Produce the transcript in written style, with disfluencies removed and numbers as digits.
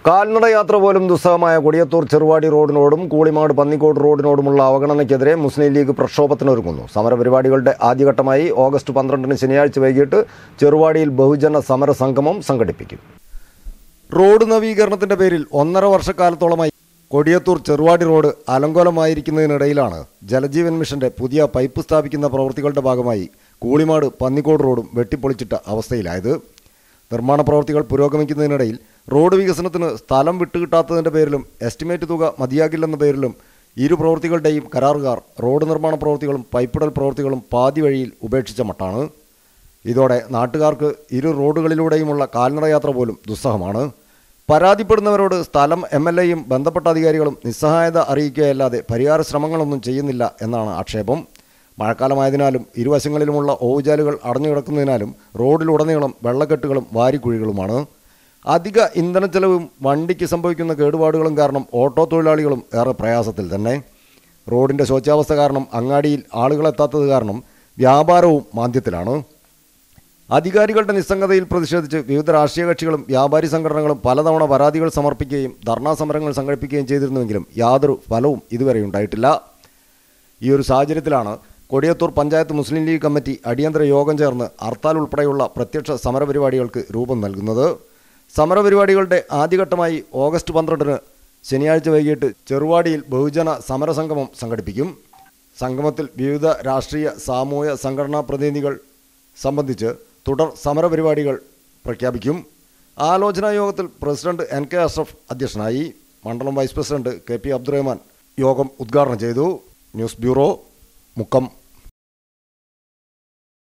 കാൽനടയാത്ര പോലും ദുസ്സഹമായ കൊടിയത്തൂർ ചെറുവാടി റോഡിനോടും കൂളിമാട് പന്നിക്കോട് റോഡിനോടുമുള്ള അവഗണനയ്ക്കെതിരെ മുസ്ലിം ലീഗ് പ്രക്ഷോഭത്തിനൊരുങ്ങുന്നു. സമരപരിപാടികളുടെ ആദ്യഘട്ടമായി ഓഗസ്റ്റ് 12 ശനിയാഴ്ച വൈകിട്ട് ചെറുവാടിയിൽ ബഹുജന സമര സംഗമം സംഘടിപ്പിക്കും. റോഡ് നവീകരണത്തിന്റെ പേരിൽ 1.5 വർഷക്കാലത്തോളമായി കൊടിയത്തൂർ ചെറുവാടി റോഡ് അലങ്കോലമായിരിക്കുന്നതിനിടയിലാണ് ജലജീവൻ മിഷന്റെ പുതിയ പൈപ്പ് സ്ഥാപിക്കുന്ന പ്രവൃത്തികളുടെ ഭാഗമായി കൂളിമാട് പന്നിക്കോട് റോഡും വെട്ടിപ്പൊളിച്ചിട്ട അവസ്ഥയിലായത്. നിർമ്മാണ പ്രവൃത്തികൾ പുരോഗമിക്കുന്നതിനിടയിൽ റോഡ് വികസനത്തിന് സ്ഥലം വിട്ടുകിട്ടാത്തതിൻ്റെ പേരിലും എസ്റ്റിമേറ്റ് തുക മതിയാകില്ലെന്ന പേരിലും ഇരു പ്രവൃത്തികളുടെയും കരാറുകാർ റോഡ് നിർമ്മാണ പ്രവൃത്തികളും പൈപ്പിടൽ പ്രവൃത്തികളും പാതി വഴിയിൽ ഉപേക്ഷിച്ച മട്ടാണ്. ഇതോടെ നാട്ടുകാർക്ക് ഇരു റോഡുകളിലൂടെയുമുള്ള കാൽനടയാത്ര പോലും ദുസ്സഹമാണ്. പരാതിപ്പെടുന്നവരോട് സ്ഥലം MLAയും ബന്ധപ്പെട്ട അധികാരികളും നിസ്സഹായത അറിയിക്കുകയല്ലാതെ പരിഹാര ശ്രമങ്ങളൊന്നും ചെയ്യുന്നില്ല എന്നാണ് ആക്ഷേപം. മഴക്കാലമായതിനാലും ഇരുവശങ്ങളിലുമുള്ള ഓവുചാലുകൾ അടഞ്ഞുകിടക്കുന്നതിനാലും റോഡിലുടനീളം വെള്ളക്കെട്ടുകളും വാരിക്കുഴികളുമാണ്. അധിക ഇന്ധനച്ചെലവും വണ്ടിക്ക് സംഭവിക്കുന്ന കേടുപാടുകളും കാരണം ഓട്ടോ തൊഴിലാളികളും ഏറെ പ്രയാസത്തിൽ തന്നെ. റോഡിൻ്റെ ശോച്യാവസ്ഥ കാരണം അങ്ങാടിയിൽ ആളുകളെത്താത്തത് കാരണം വ്യാപാരവും മാന്ദ്യത്തിലാണ്. അധികാരികളുടെ നിസ്സംഗതയിൽ പ്രതിഷേധിച്ച് വിവിധ രാഷ്ട്രീയ കക്ഷികളും വ്യാപാരി സംഘടനകളും പലതവണ പരാതികൾ സമർപ്പിക്കുകയും ധർണാ സമരങ്ങൾ സംഘടിപ്പിക്കുകയും ചെയ്തിരുന്നുവെങ്കിലും യാതൊരു ഫലവും ഇതുവരെ ഉണ്ടായിട്ടില്ല. ഈ ഒരു സാഹചര്യത്തിലാണ് കൊടിയത്തൂർ പഞ്ചായത്ത് മുസ്ലിം ലീഗ് കമ്മിറ്റി അടിയന്തര യോഗം ചേർന്ന് ഹർത്താൽ ഉൾപ്പെടെയുള്ള പ്രത്യക്ഷ സമരപരിപാടികൾക്ക് രൂപം നൽകുന്നത്. സമരപരിപാടികളുടെ ആദ്യഘട്ടമായി ഓഗസ്റ്റ് 12 ശനിയാഴ്ച വൈകിട്ട് ചെറുവാടിയിൽ ബഹുജന സമരസംഗമം സംഘടിപ്പിക്കും. സംഗമത്തിൽ വിവിധ രാഷ്ട്രീയ സാമൂഹ്യ സംഘടനാ പ്രതിനിധികൾ സംബന്ധിച്ച് തുടർ സമരപരിപാടികൾ പ്രഖ്യാപിക്കും. ആലോചനാ യോഗത്തിൽ പ്രസിഡന്റ് NK അഷ്റഫ് അധ്യക്ഷനായി. മണ്ഡലം വൈസ് പ്രസിഡന്റ് KP അബ്ദുറഹ്മാൻ യോഗം ഉദ്ഘാടനം ചെയ്തു. News bureau, Mukkam.